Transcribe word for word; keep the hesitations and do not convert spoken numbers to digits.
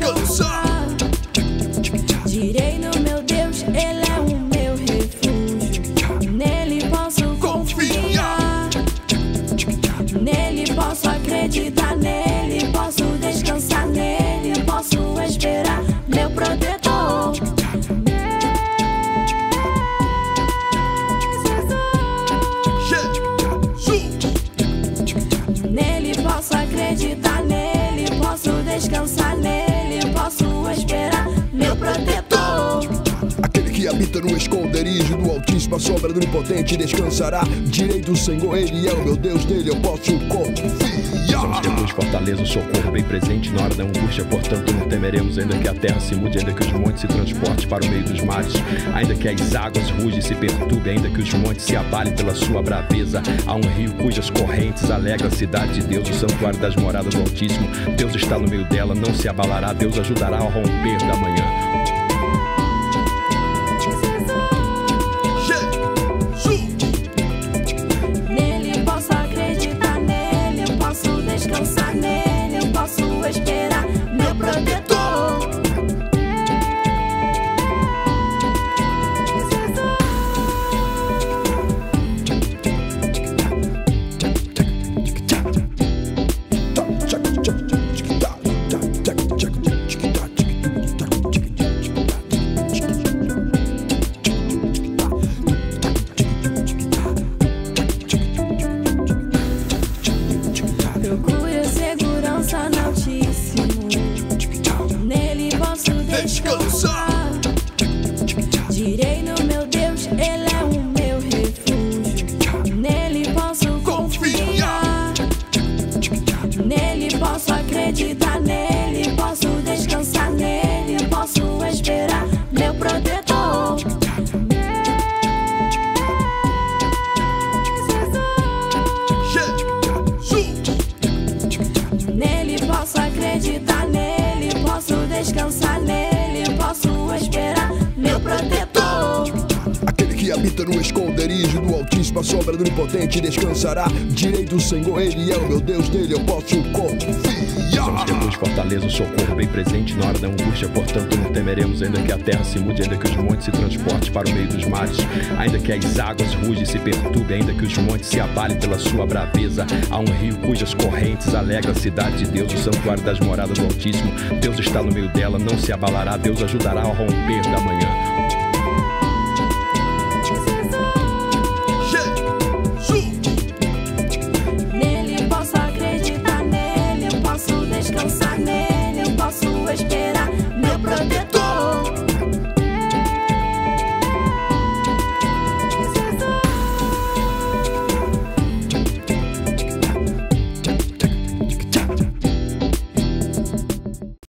descansar. Direi no meu Deus, Ele é o meu refúgio. Nele posso confiar. Nele posso acreditar. Nele posso descansar. Nele posso esperar. Meu protetor. Nele posso acreditar, nele posso descansar, nele posso esperar, meu protetor. Aquele que habita no esconderijo do Altíssimo, a sombra do Onipotente descansará. Direi do Senhor, Ele é o meu Deus, nele eu posso confiar. Somos de luz, fortaleza, o socorro bem presente na hora da angústia. Portanto não temeremos, ainda que a terra se mude, ainda que os montes se transportem para o meio dos mares, ainda que as águas rugem e se perturbem, ainda que os montes se abalem pela sua braveza. Há um rio cujas correntes alegram a cidade de Deus, o santuário das moradas do Altíssimo. Deus está no meio dela, não se abalará. Deus ajudará ao romper da manhã. Nele posso acreditar, nele eu posso descansar, nele eu posso esperar, meu protetor. Procure segurança no Altíssimo. Nele posso descansar. Direi no meu Deus, Ele é o meu refúgio. Nele posso confiar. Nele posso acreditar. Nele posso descansar. Nele posso esperar, meu protetor. Nele posso acreditar, nele posso descansar, nele posso esperar, meu protetor. Aquele que habita no esconderijo do Altíssimo, a sombra do Onipotente descansará. Direi do Senhor, Ele é o meu Deus, nele eu posso confiar. Somos de luz, fortaleza, o socorro bem presente na hora da angústia. Portanto não temeremos, ainda que a terra se mude, ainda que os montes se transportem para o meio dos mares, ainda que as águas rugem e se perturbem, ainda que os montes se abalem pela sua braveza. Há um rio cujas correntes alegram a cidade de Deus, o santuário das moradas do Altíssimo. Deus está no meio dela, não se abalará. Deus ajudará ao romper da manhã.